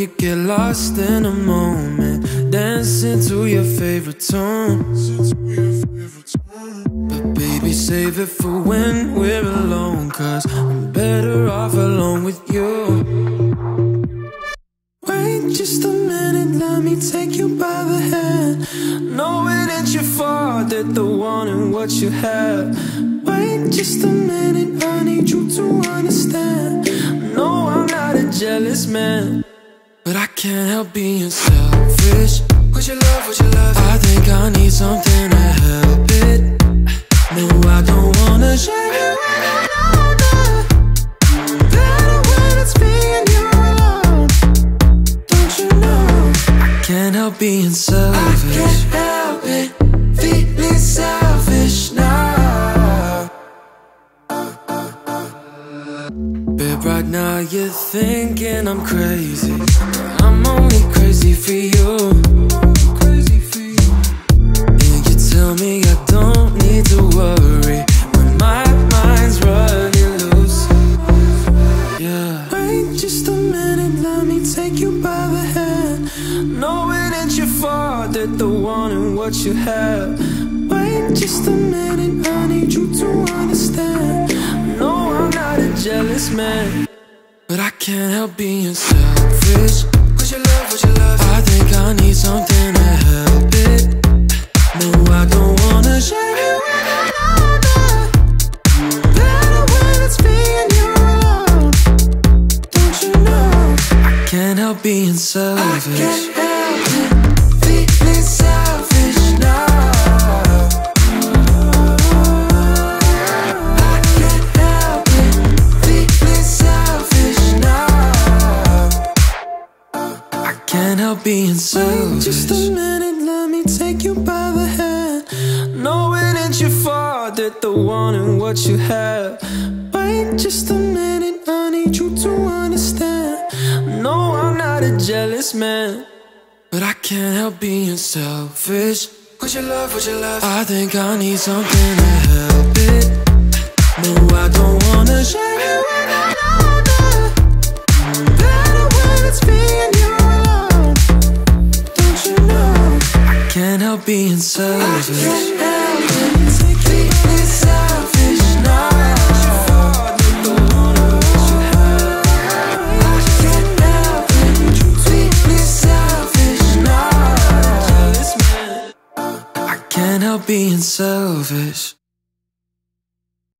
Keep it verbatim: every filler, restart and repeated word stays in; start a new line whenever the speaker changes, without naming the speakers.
you get lost in a moment, dancing to your favorite tune. But baby, save it for when we're alone, 'cause I'm better off alone with you. Wait just a minute, let me take you by the hand. No, it ain't your fault that the wanting what you have. Wait just a minute, I need you to understand. No, I'm not a jealous man, but I can't help being selfish. Would you love, would you love? I think I need something to help it. No, I don't wanna share you another. Better when it's me and you alone. Don't you know? I can't help being selfish. I can't help it, feeling selfish now. Babe, right now you're thinking I'm crazy. I'm only crazy for you. And you tell me I don't need to worry when my mind's running loose. Yeah. Wait just a minute, let me take you by the hand. No, it ain't your fault that the wanting what you have. Wait just a minute, I need you to understand. No, I'm not a jealous man, but I can't help being selfish. Would you love, would you love? I think I need something to help it. No, I don't wanna share you with another. Better when it's me and you alone. Don't you know? I can't help being selfish. I can't help it, feeling selfish now. Can't help being selfish. Wait just a minute, let me take you by the hand. No, it ain't your fault that the wanting what you have. Wait just a minute, I need you to understand. No, I'm not a jealous man, but I can't help being selfish. Would you love, would you love? I think I need something to help it.